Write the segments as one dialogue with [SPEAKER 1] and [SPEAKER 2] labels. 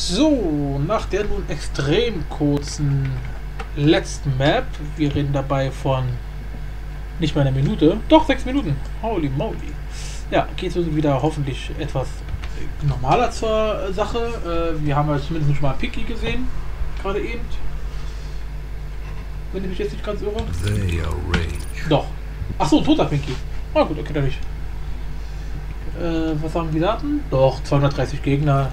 [SPEAKER 1] So, nach der nun extrem kurzen letzten Map, wir reden dabei von nicht mal einer Minute, doch 6 Minuten, holy moly. Ja, geht es wieder hoffentlich etwas normaler zur Sache. Wir haben ja zumindest schon mal Pinky gesehen, gerade eben. Wenn ich mich jetzt nicht ganz irre. Doch. Achso, ein toter Pinky. Oh gut, okay, dann nicht. Was sagen die Daten? Doch, 230 Gegner.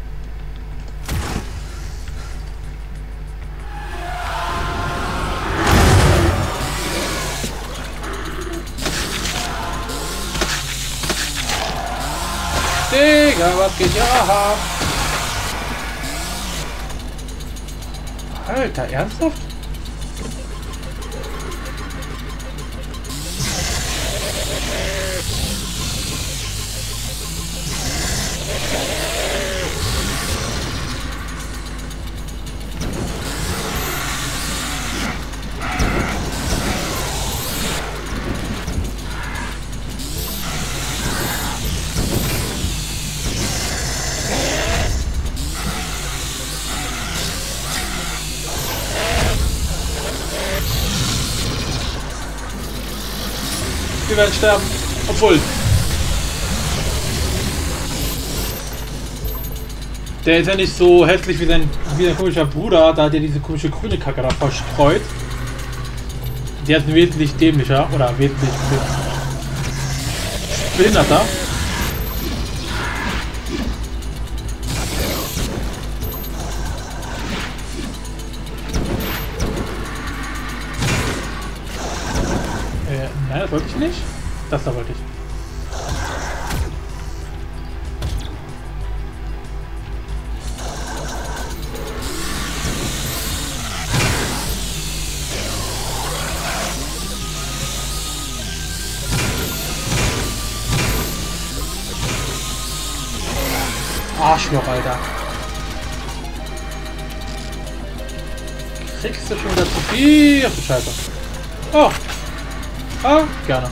[SPEAKER 1] Digga, was geht ja? Alter, ernsthaft? Wir werden sterben. Obwohl. Der ist ja nicht so hässlich wie sein komischer Bruder. Da hat er diese komische grüne Kacke da verstreut. Der ist wesentlich dämlicher. Oder wesentlich behinderter. Nein, das wollte ich nicht. Das da wollte ich. Arschloch, Alter. Kriegst du schon wieder zu viel? Ach du Scheiße. Oh. Ah, gerne.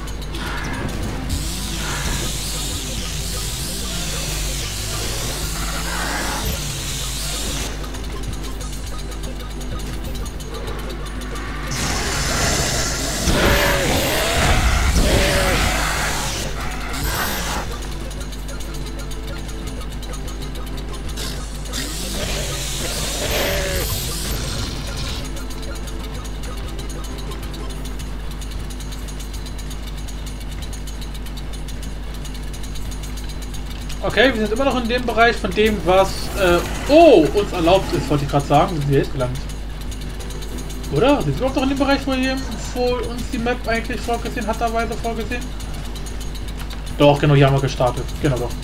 [SPEAKER 1] Okay, wir sind immer noch in dem Bereich von dem, was uns erlaubt ist, wollte ich gerade sagen. Wir sind hier jetzt gelandet. Oder? Sind wir auch noch in dem Bereich, wo uns die Map eigentlich vorgesehen hat, vorgesehen? Doch, genau, hier haben wir gestartet. Genau, doch.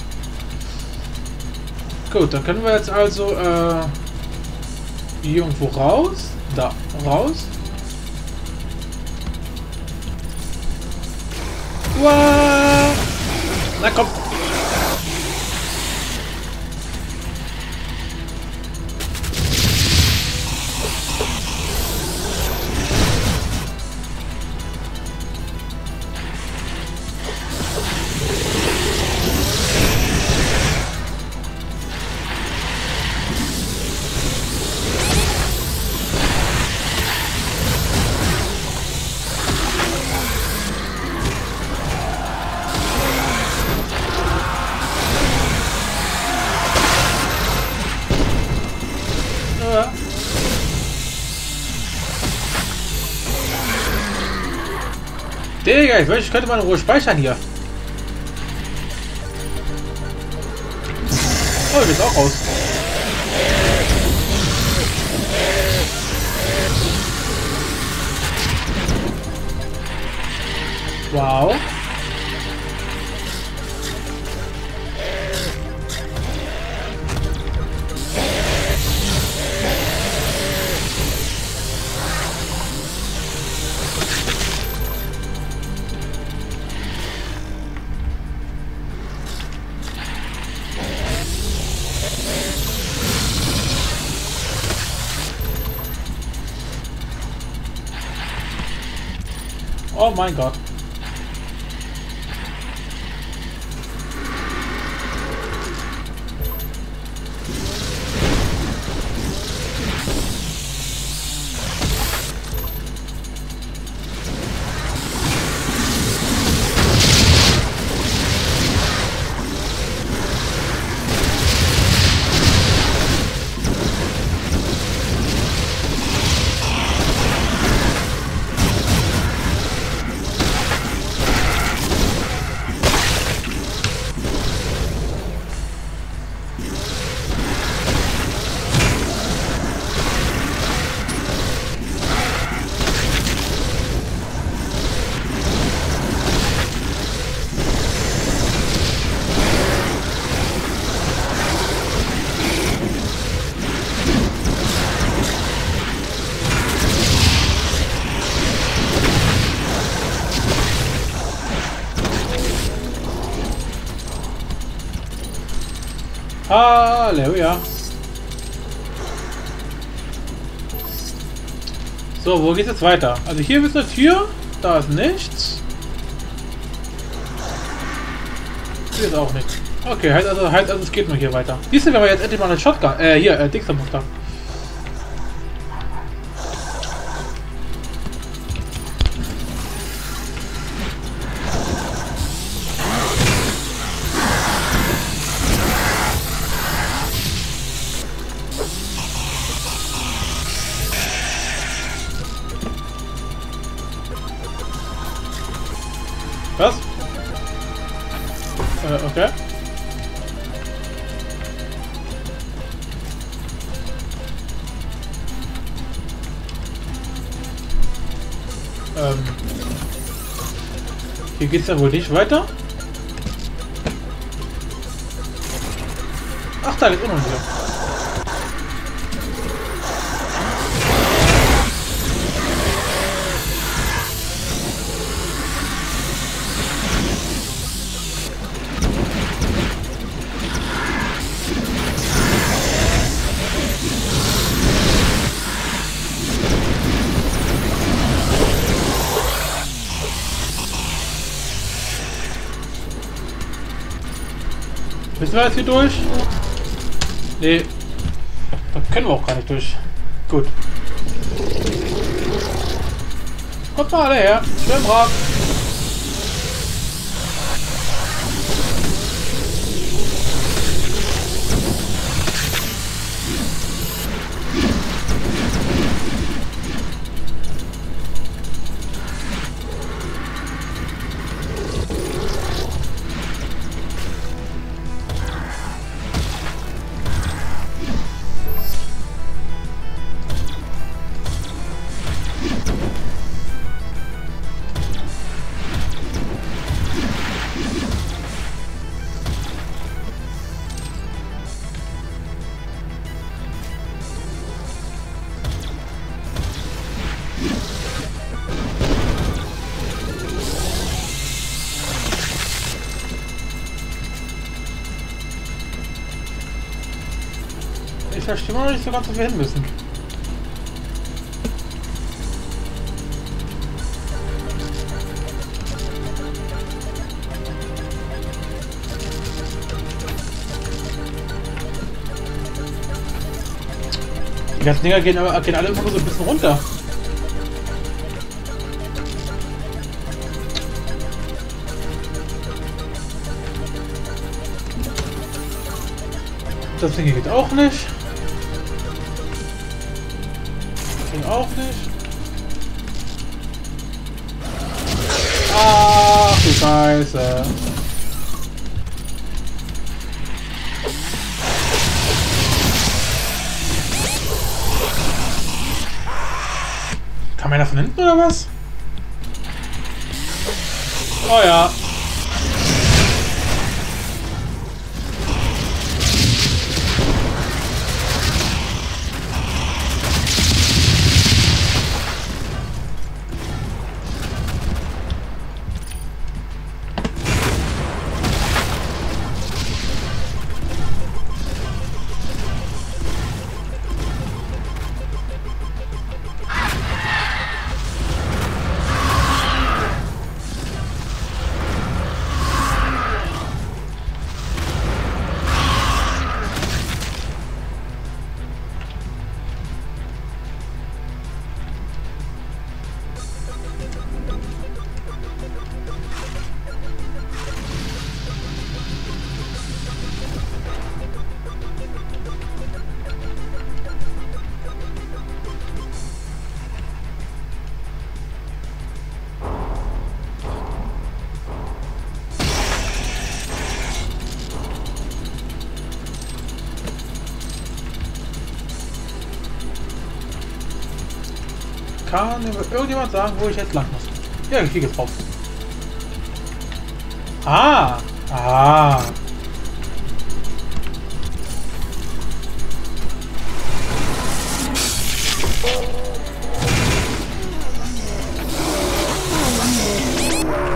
[SPEAKER 1] Gut, dann können wir jetzt also irgendwo raus. Da, raus. Wow. Na komm. Digga, ich wünschte, ich könnte mal in Ruhe speichern hier. Oh, geht's auch raus. Wow. Oh mein Gott. Halleluja. So, wo geht's jetzt weiter? Also hier ist eine Tür, da ist nichts. Hier ist auch nichts. Okay, heißt also es geht nur hier weiter. Siehst du, wenn wir jetzt endlich mal eine Shotgun, Dixer-Muster. Was? Okay. Hier geht's ja wohl nicht weiter. Ach, da geht's auch noch wieder. Müssen wir jetzt hier durch? Nee. Da können wir auch gar nicht durch. Gut. Kommt mal alle her. Schön brav. Ich verstehe noch nicht so ganz, wo wir hin müssen. Die ganzen Dinger gehen alle immer nur so ein bisschen runter. Das Ding geht auch nicht. Das Ding auch nicht. Ach du Scheiße. Kam einer von hinten oder was? Oh ja. Kann irgendjemand sagen, wo ich jetzt lang muss? Ja, ich fliege drauf. Ah! Ah!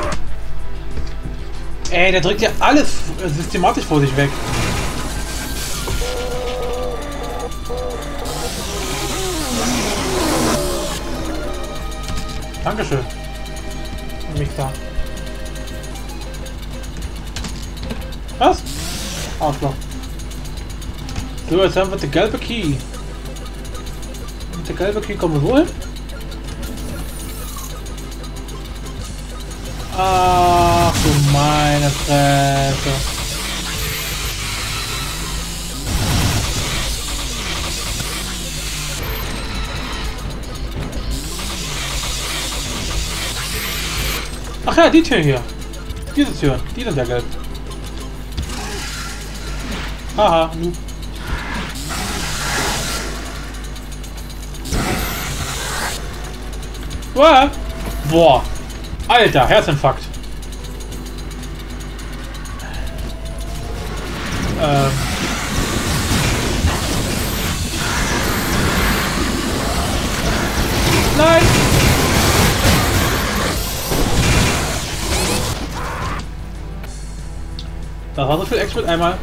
[SPEAKER 1] Ey, der drückt ja alles systematisch vor sich weg. Dankeschön. Mixer. Was? Arschloch. So, jetzt haben wir den gelben Key. Mit der gelben Key kommen wir wohin? Ach du meine Fresse. Ach ja, die Tür hier. Diese Türen, die sind ja gelb. Haha, nu. Boah. Boah. Alter, Herzinfarkt. Nein! Das war so viel Action mit einmal.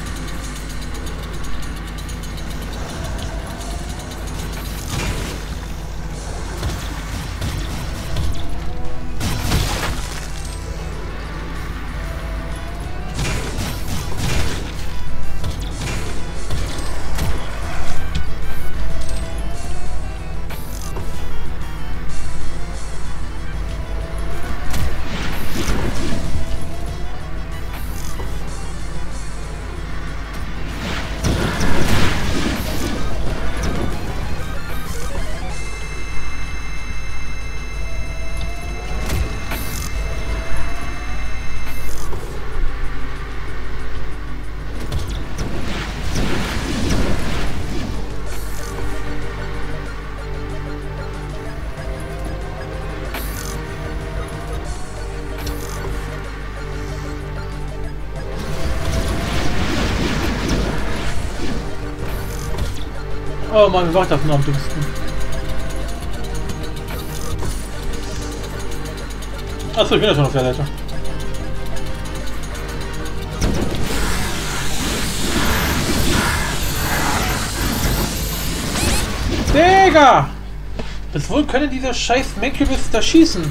[SPEAKER 1] Oh Mann, war das nur am dümmsten. Achso, ich bin ja schon auf der Seite. Digga! Bis wohl können diese scheiß Mancubus da schießen?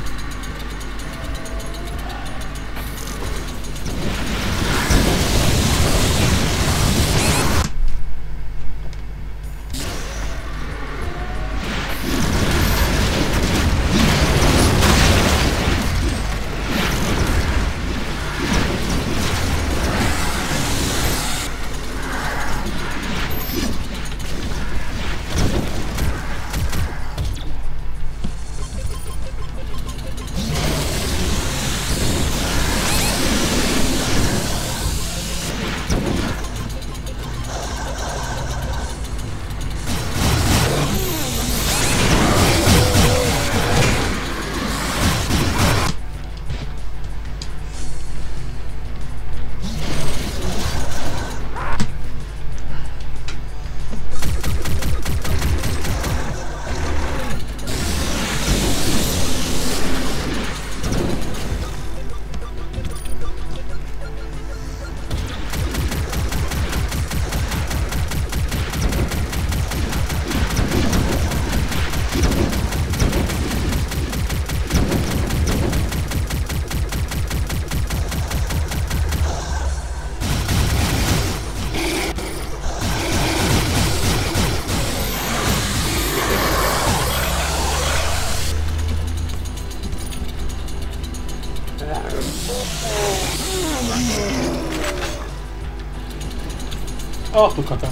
[SPEAKER 1] Ach du Kacke.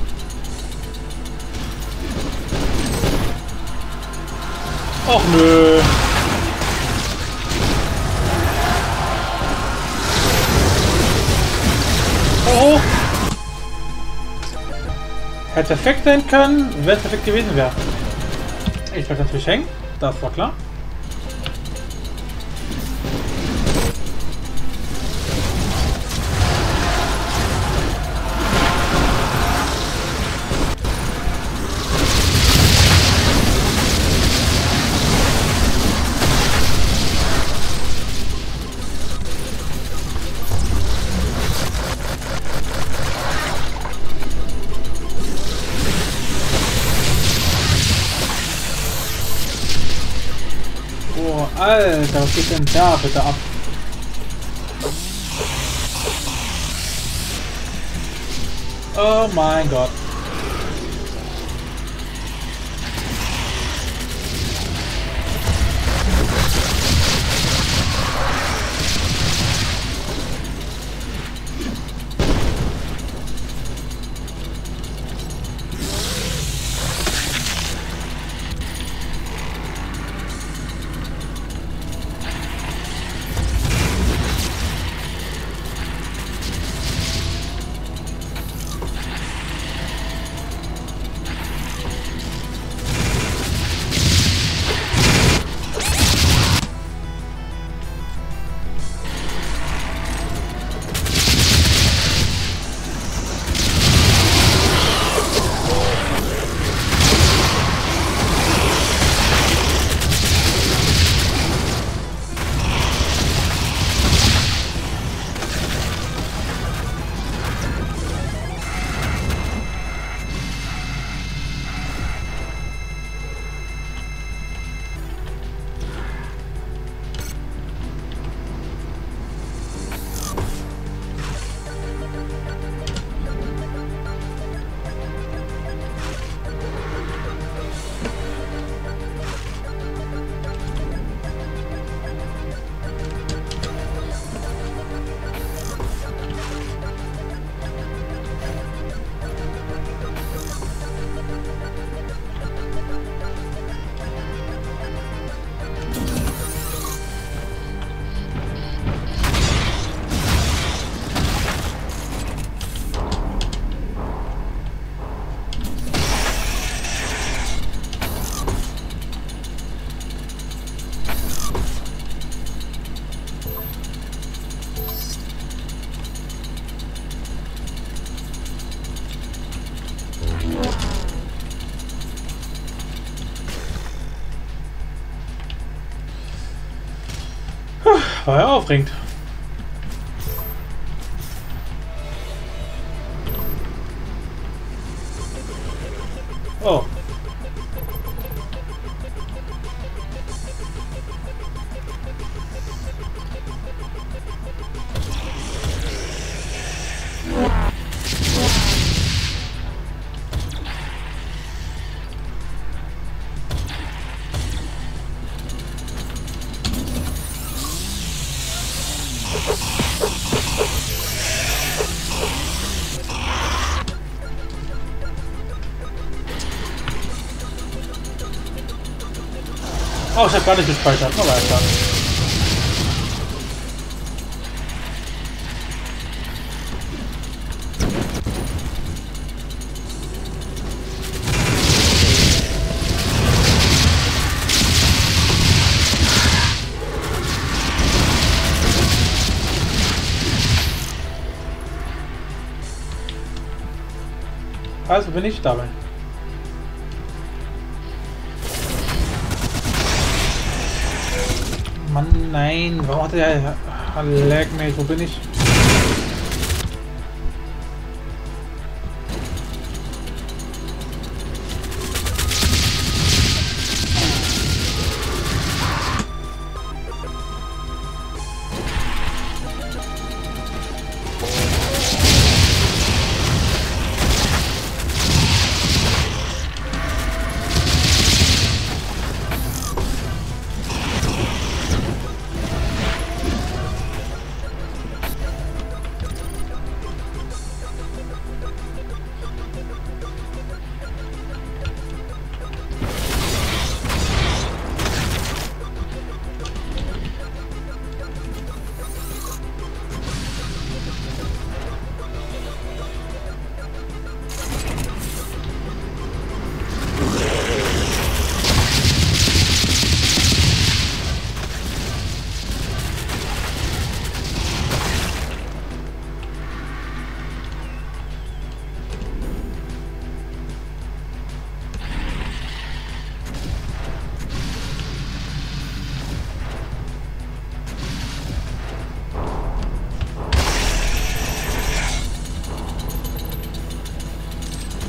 [SPEAKER 1] Ach nö. Oh. Hätte perfekt sein können, wenn es perfekt gewesen wäre. Ich bleib natürlich hängen, das war klar. Alter, was geht denn da bitte ab? Oh mein Gott. War ja aufregend. Oh. Oh, ich habe gar nicht gespeichert. Na weiter. Also bin ich dabei. Mann, nein, warum hat der Lag mich? Wo bin ich?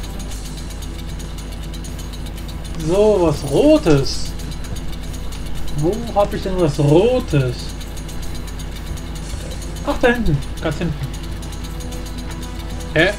[SPEAKER 1] So, was Rotes. Wo habe ich denn was Rotes? Ach, da hinten. Ganz hinten. Hä?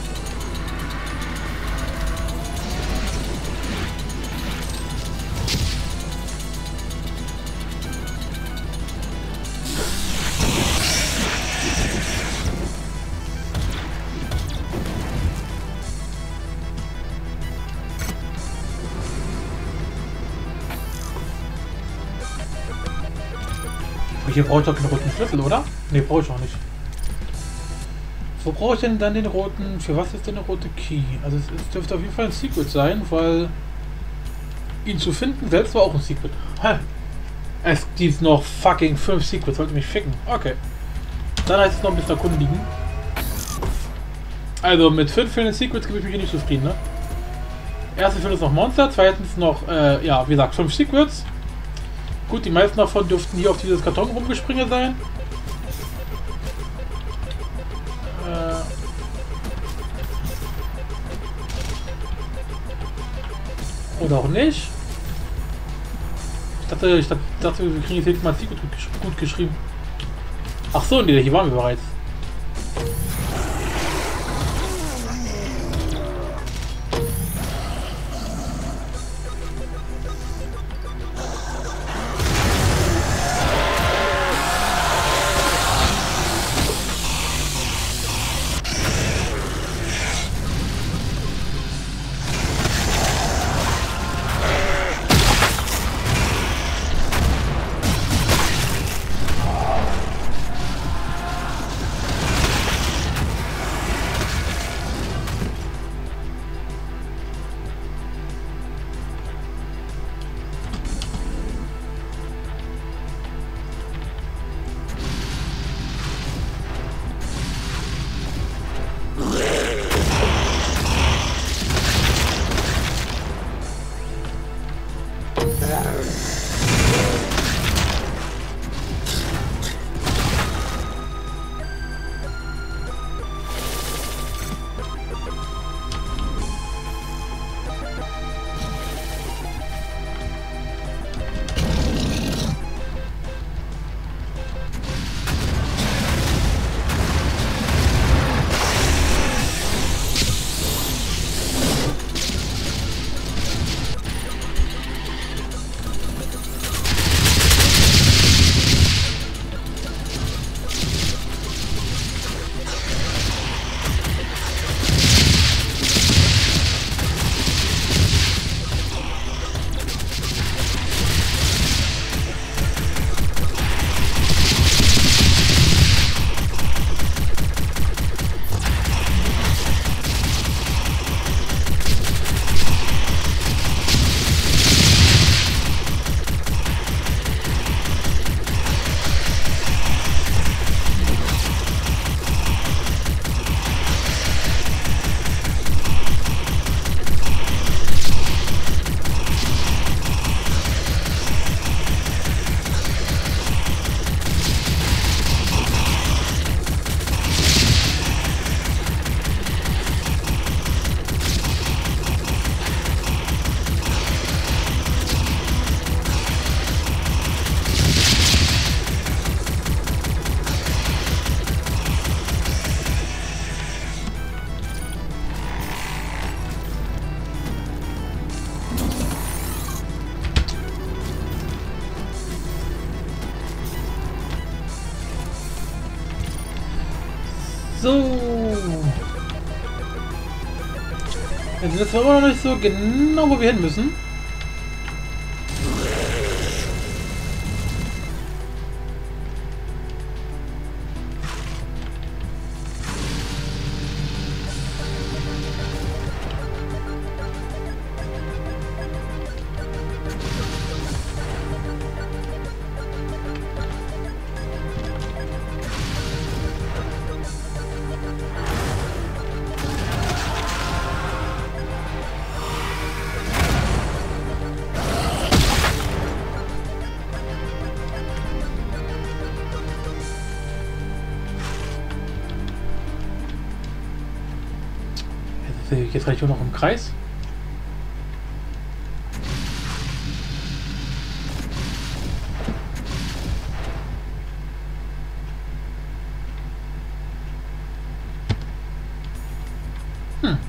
[SPEAKER 1] Hier brauche ich doch keinen roten Schlüssel, oder? Ne, brauche ich auch nicht. Wo brauche ich denn dann den roten... Für was ist denn der rote Key? Also es dürfte auf jeden Fall ein Secret sein, weil... ihn zu finden selbst war auch ein Secret. Hä? Es gibt noch fucking 5 Secrets, sollte mich ficken. Okay. Dann heißt es noch ein bisschen erkundigen. Also mit 5 fehlenden Secrets gebe ich mich hier nicht zufrieden, ne? Erstens fehlt es noch Monster, zweitens noch, ja, wie gesagt, 5 Secrets. Gut, die meisten davon dürften hier auf dieses Karton rumgespringen sein. Oder auch nicht. Ich dachte, wir kriegen jetzt mal Secret gut geschrieben. Ach so, nee, hier waren wir bereits. So. Jetzt wissen wir immer noch nicht so genau, wo wir hin müssen. Jetzt reicht nur noch im Kreis. Hm.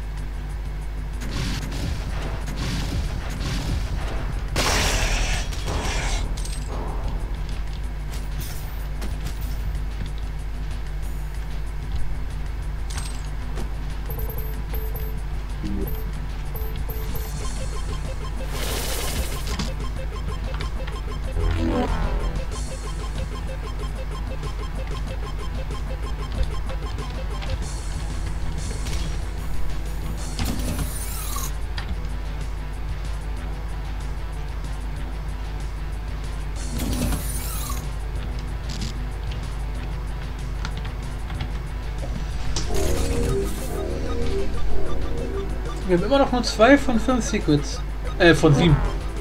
[SPEAKER 1] Wir haben immer noch nur 2 von 5 Secrets. Von 7.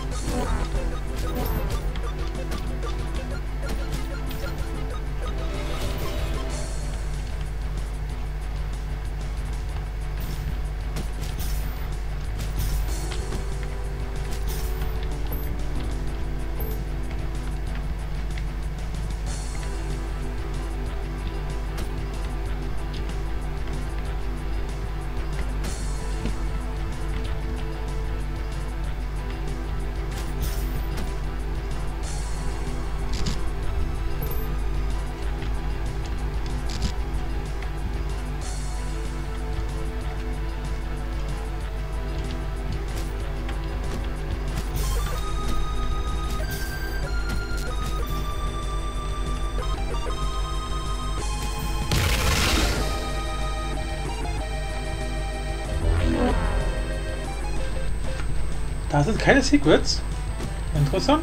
[SPEAKER 1] Da sind keine Secrets. Interessant.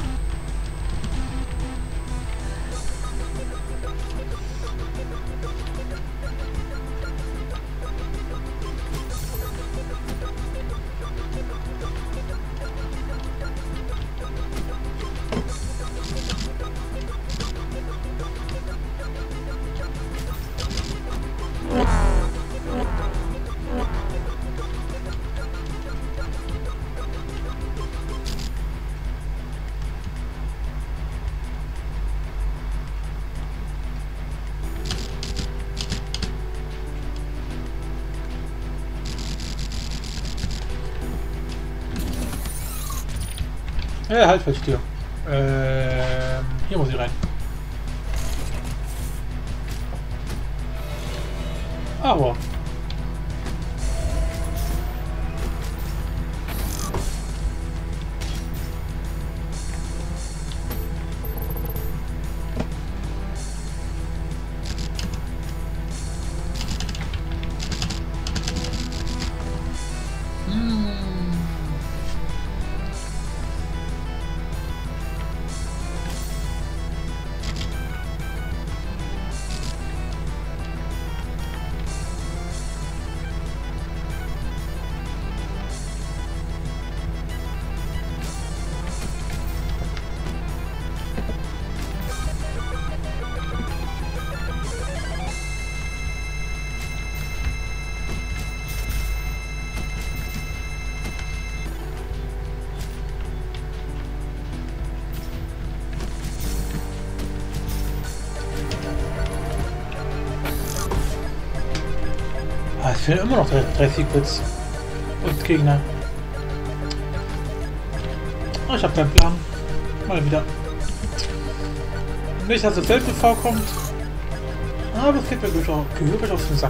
[SPEAKER 1] Ja, halt Tür. Hier muss ich rein. Aber. Es fehlen immer noch 3 Secrets und Gegner. Oh, ich habe keinen Plan. Mal wieder. Nicht, dass es selten vorkommt. Aber es geht mir gehörig auf den Sack.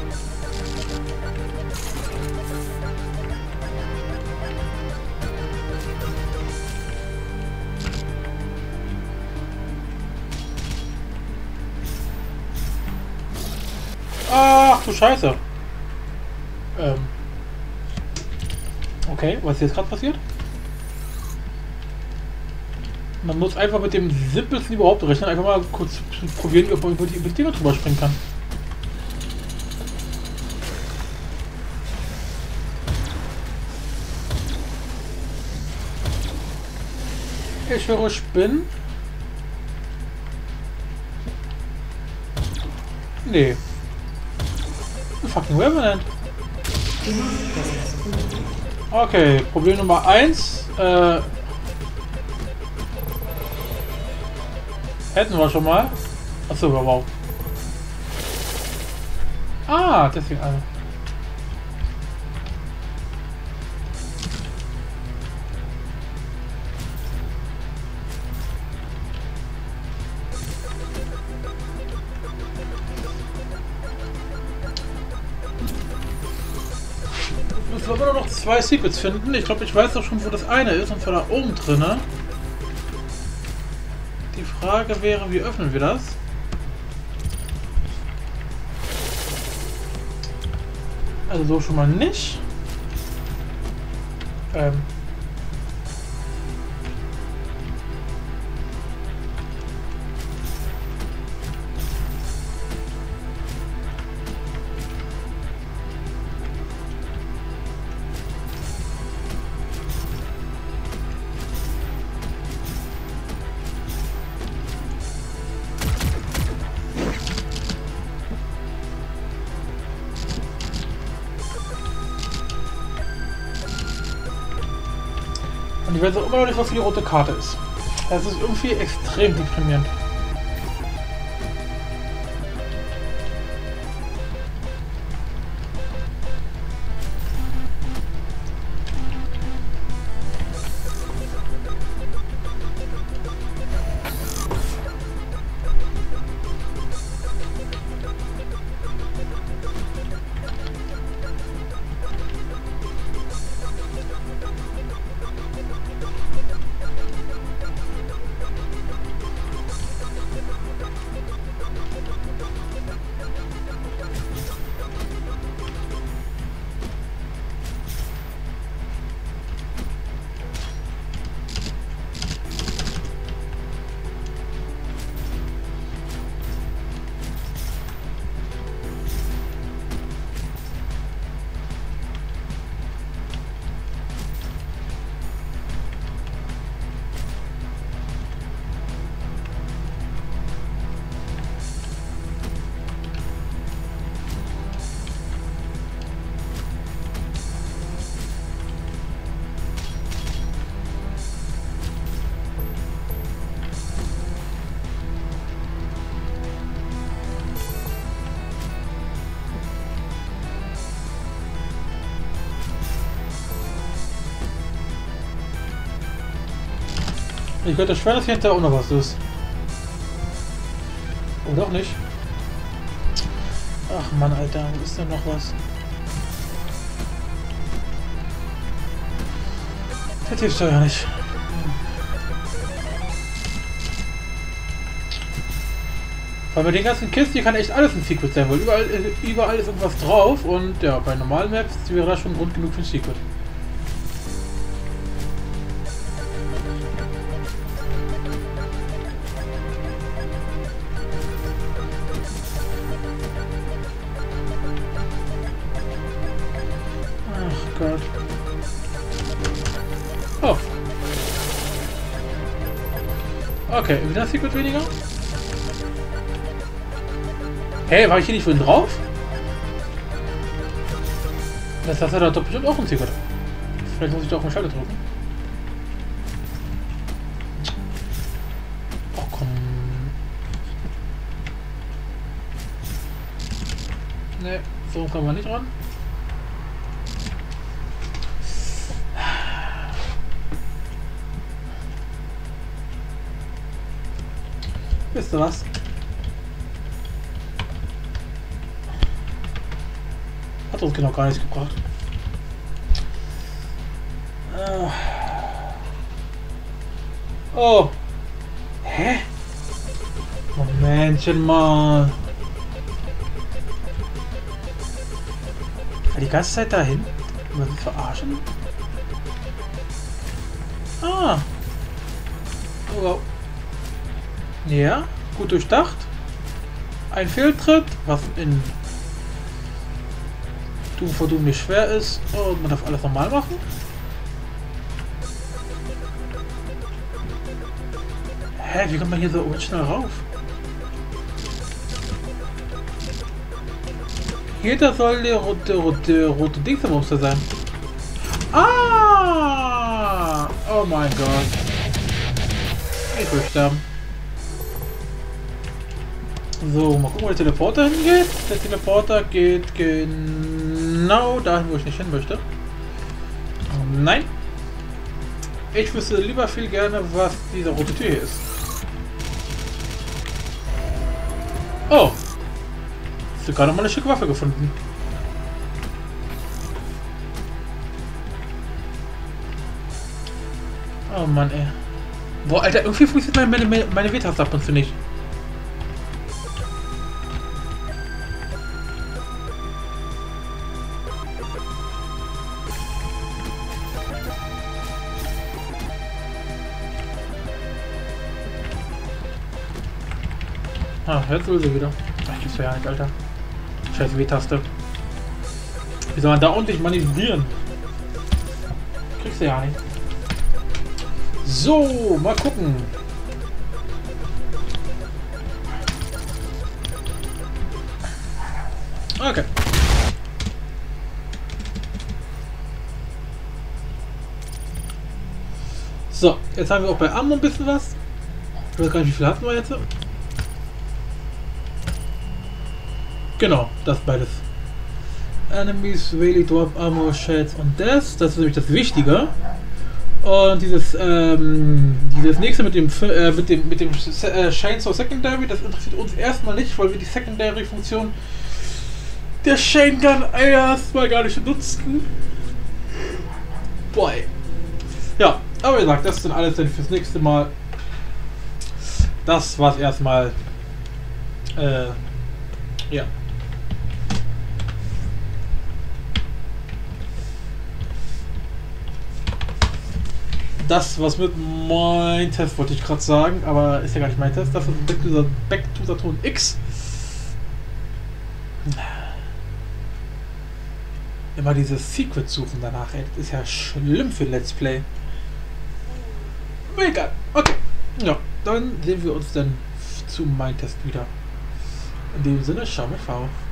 [SPEAKER 1] Ach du Scheiße. Okay, was ist jetzt gerade passiert? Man muss einfach mit dem simpelsten überhaupt rechnen, einfach mal kurz probieren, ob man über die Dinger drüber springen kann. Ich höre Spinnen. Nee. Fucking Revenant. Okay, Problem Nummer 1. Hätten wir schon mal. Achso, wow. Ah, deswegen. müssen wir immer noch 2 Secrets finden. Ich glaube, ich weiß doch schon, wo das eine ist, und zwar da oben drinne. Die Frage wäre, wie öffnen wir das? Also so schon mal nicht. Und ich weiß auch immer noch nicht, was die rote Karte ist. Das ist irgendwie extrem deprimierend. Ich könnte schwer, dass hier hinterher auch noch was ist. Oder auch nicht. Ach Mann, Alter, wo ist denn noch was? Das hilft doch ja nicht. Weil bei den ganzen Kisten hier kann echt alles ein Secret sein, weil überall ist irgendwas drauf und ja, bei normalen Maps wäre das schon Grund genug für ein Secret. Gott. Oh. Okay, wieder ein Secret weniger. Hey, war ich hier nicht vorhin drauf? Das hat doch bestimmt auch ein Secret. Vielleicht muss ich doch auf den Schalter drücken. Oh komm. Ne, so kommen wir nicht ran. Wisst ihr was? Hat uns genau gar nichts gebracht. Oh. Hä? Momentchen mal. War die ganze Zeit dahin? Wollen wir verarschen? Ah. Oh wow. Ja, gut durchdacht. Ein Fehltritt, was in Doom for Doom nicht schwer ist. Und man darf alles normal machen. Hä, wie kommt man hier so schnell rauf? Hier, da soll der rote Dingsmonster sein. Ah! Oh mein Gott. Ich will sterben. So, mal gucken, wo der Teleporter hingeht. Der Teleporter geht genau dahin, wo ich nicht hin möchte. Nein. Ich wüsste lieber viel gerne, was diese rote Tür hier ist. Oh. Hast du gerade mal eine schicke Waffe gefunden? Oh Mann, ey. Boah, Alter, irgendwie funktioniert meine W-Taste ab und zu nicht. Ah, jetzt will sie wieder. Ach, gibt's ja nicht, Alter. Scheiß W-Taste. Wie soll man da ordentlich manipulieren? Kriegst du ja nicht. So, mal gucken. Okay. So, jetzt haben wir auch bei Ammo ein bisschen was. Ich weiß gar nicht, wie viel hatten wir jetzt? Genau, das beides. Enemies really drop ammo, shells und das. Das ist nämlich das Wichtige. Und dieses nächste mit dem Chainsaw Secondary, das interessiert uns erstmal nicht, weil wir die Secondary-Funktion der Chain Gun erstmal gar nicht nutzen. Boy. Ja, aber wie gesagt, das sind alles dann fürs nächste Mal. Das war's erstmal. Ja. Das, was mit mein Test, wollte ich gerade sagen, aber ist ja gar nicht mein Test. Das ist Back to Saturn X. Immer dieses Secret suchen danach, ey. Das ist ja schlimm für Let's Play. Egal. Okay. Ja, dann sehen wir uns dann zu mein Test wieder. In dem Sinne, schau mal, V.